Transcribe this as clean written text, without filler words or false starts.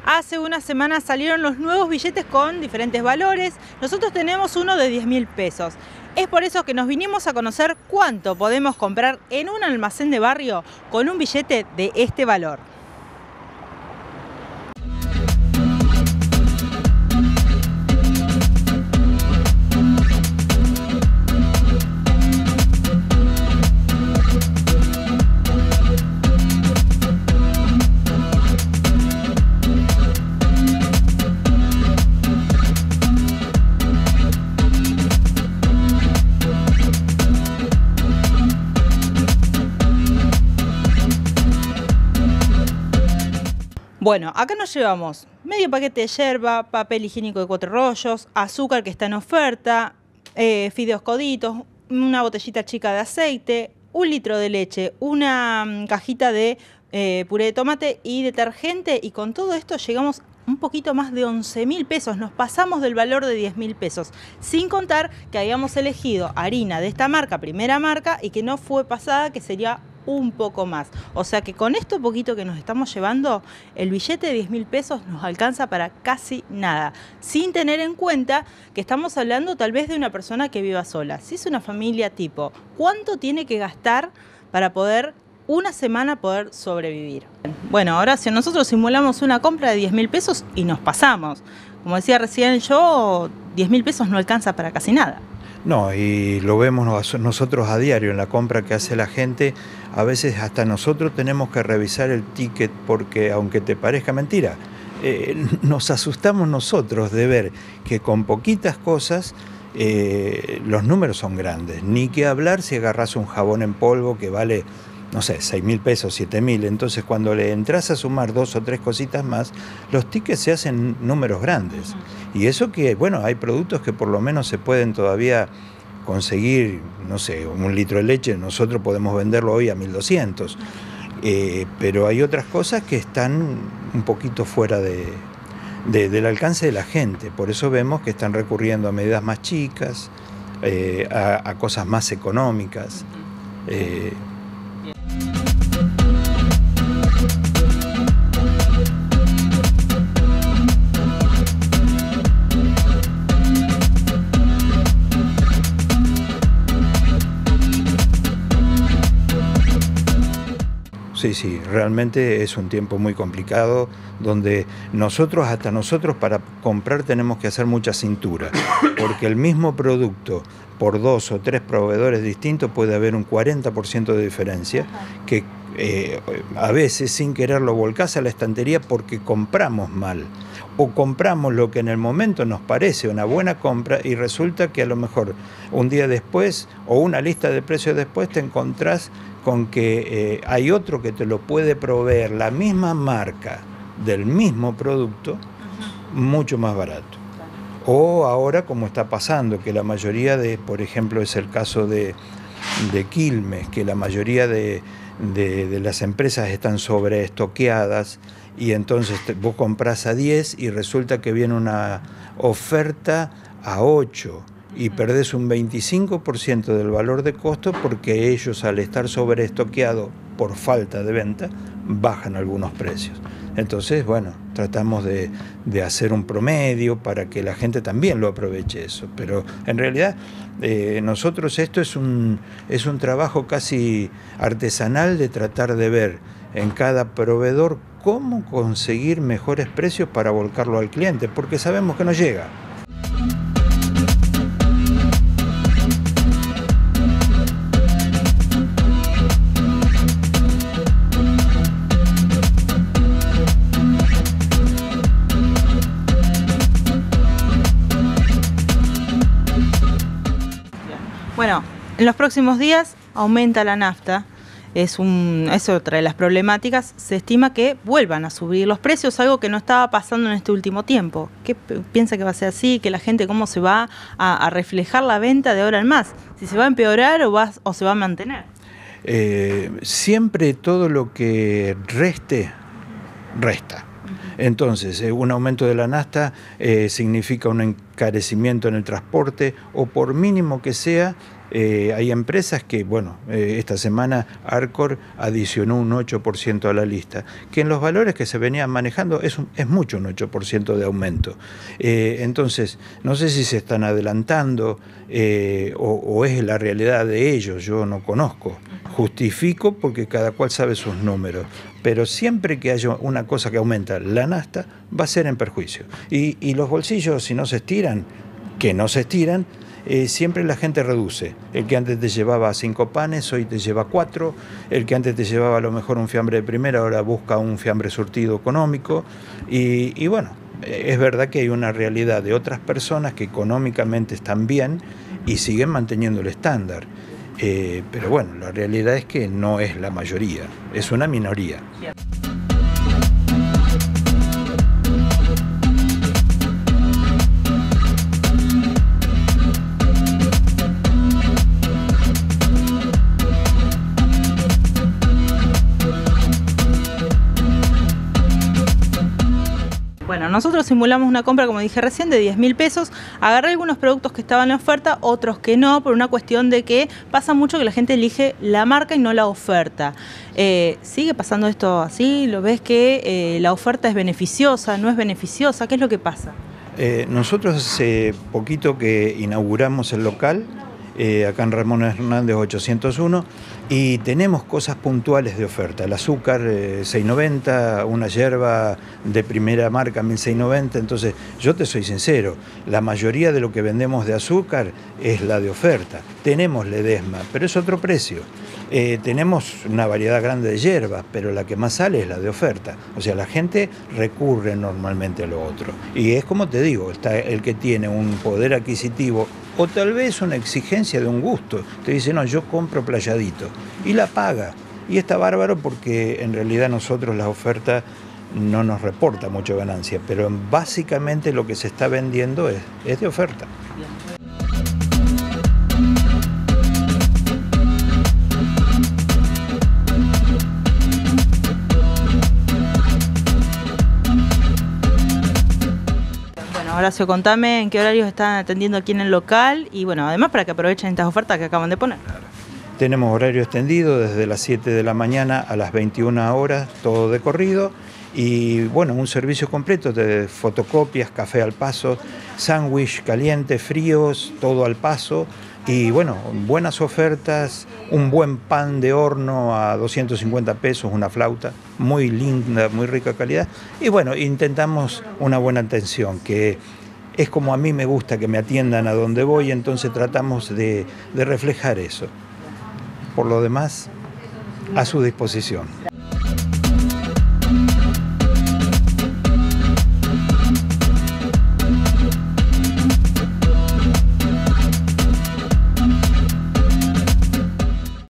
Hace una semana salieron los nuevos billetes con diferentes valores. Nosotros tenemos uno de 10.000 pesos. Es por eso que nos vinimos a conocer cuánto podemos comprar en un almacén de barrio con un billete de este valor. Bueno, acá nos llevamos medio paquete de yerba, papel higiénico de 4 rollos, azúcar que está en oferta, fideos coditos, una botellita chica de aceite, 1 litro de leche, una cajita de puré de tomate y detergente, y con todo esto llegamos un poquito más de 11.000 pesos, nos pasamos del valor de 10.000 pesos, sin contar que habíamos elegido harina de esta marca, primera marca, y que no fue pasada, que sería un poco más. O sea que con esto poquito que nos estamos llevando, el billete de 10.000 pesos nos alcanza para casi nada, sin tener en cuenta que estamos hablando tal vez de una persona que viva sola. Si es una familia tipo, ¿cuánto tiene que gastar para poder una semana poder sobrevivir? Bueno, ahora si nosotros simulamos una compra de 10.000 pesos y nos pasamos, como decía recién yo, 10.000 pesos no alcanza para casi nada. No, y lo vemos nosotros a diario en la compra que hace la gente. A veces hasta nosotros tenemos que revisar el ticket porque, aunque te parezca mentira, nos asustamos nosotros de ver que con poquitas cosas los números son grandes. Ni que hablar si agarras un jabón en polvo que vale, no sé, 6.000 pesos, 7.000. Entonces, cuando le entras a sumar 2 o 3 cositas más, los tickets se hacen números grandes. Y eso que, bueno, hay productos que por lo menos se pueden todavía conseguir, no sé, 1 litro de leche, nosotros podemos venderlo hoy a 1.200. Pero hay otras cosas que están un poquito fuera del alcance de la gente. Por eso vemos que están recurriendo a medidas más chicas, a cosas más económicas. Sí, realmente es un tiempo muy complicado donde hasta nosotros para comprar tenemos que hacer mucha cintura, porque el mismo producto por 2 o 3 proveedores distintos puede haber un 40% de diferencia, que a veces sin querer lo volcás a la estantería porque compramos mal, o compramos lo que en el momento nos parece una buena compra y resulta que a lo mejor un día después o una lista de precios después te encontrás con que hay otro que te lo puede proveer, la misma marca del mismo producto, mucho más barato. O ahora, como está pasando, que la mayoría por ejemplo, es el caso de Quilmes, que la mayoría de las empresas están sobreestoqueadas, y entonces vos comprás a 10 y resulta que viene una oferta a 8. Y perdés un 25% del valor de costo porque ellos, al estar sobreestoqueados por falta de venta, bajan algunos precios. Entonces, bueno, tratamos de hacer un promedio para que la gente también lo aproveche eso. Pero en realidad nosotros esto es un trabajo casi artesanal de tratar de ver en cada proveedor cómo conseguir mejores precios para volcarlo al cliente, porque sabemos que no llega. Bueno, en los próximos días aumenta la nafta, es otra de las problemáticas. Se estima que vuelvan a subir los precios, algo que no estaba pasando en este último tiempo. ¿Qué piensa que va a ser así? ¿Que la gente cómo se va a reflejar la venta de ahora en más? ¿Si se va a empeorar o se va a mantener? Siempre todo lo que resta. Entonces, un aumento de la nafta significa un encarecimiento en el transporte, o por mínimo que sea. Hay empresas que, bueno, esta semana Arcor adicionó un 8% a la lista, que en los valores que se venían manejando es mucho, un 8% de aumento. Entonces, no sé si se están adelantando o es la realidad de ellos, yo no conozco. Justifico porque cada cual sabe sus números, pero siempre que haya una cosa que aumenta la nafta, va a ser en perjuicio. Y los bolsillos, si no se estiran, que no se estiran, siempre la gente reduce. El que antes te llevaba 5 panes, hoy te lleva 4. El que antes te llevaba a lo mejor un fiambre de primera, ahora busca un fiambre surtido económico. Y bueno, es verdad que hay una realidad de otras personas que económicamente están bien y siguen manteniendo el estándar. Pero bueno, la realidad es que no es la mayoría, es una minoría. Bueno, nosotros simulamos una compra, como dije recién, de 10.000 pesos. Agarré algunos productos que estaban en oferta, otros que no, por una cuestión de que pasa mucho que la gente elige la marca y no la oferta. ¿Sigue pasando esto así? ¿Lo ves que la oferta es beneficiosa, no es beneficiosa? ¿Qué es lo que pasa? Nosotros hace poquito que inauguramos el local, acá en Ramón Hernández 801, y tenemos cosas puntuales de oferta. El azúcar 6.90, una yerba de primera marca 1.690. Entonces, yo te soy sincero, la mayoría de lo que vendemos de azúcar es la de oferta. Tenemos Ledesma, pero es otro precio. Tenemos una variedad grande de hierbas, pero la que más sale es la de oferta. O sea, la gente recurre normalmente a lo otro. Y es como te digo, está el que tiene un poder adquisitivo o tal vez una exigencia de un gusto. Te dice, no, yo compro Playadito, y la paga. Y está bárbaro porque en realidad nosotros la oferta no nos reporta mucha ganancia, pero básicamente lo que se está vendiendo es de oferta. Horacio, contame en qué horarios están atendiendo aquí en el local y bueno, además para que aprovechen estas ofertas que acaban de poner. Tenemos horario extendido desde las 7 de la mañana a las 21 horas, todo de corrido, y bueno, un servicio completo de fotocopias, café al paso, sándwich caliente, fríos, todo al paso, y bueno, buenas ofertas, un buen pan de horno a 250 pesos, una flauta, muy linda, muy rica calidad, y bueno, intentamos una buena atención, que es como a mí me gusta que me atiendan a donde voy, entonces tratamos de reflejar eso. Por lo demás, a su disposición.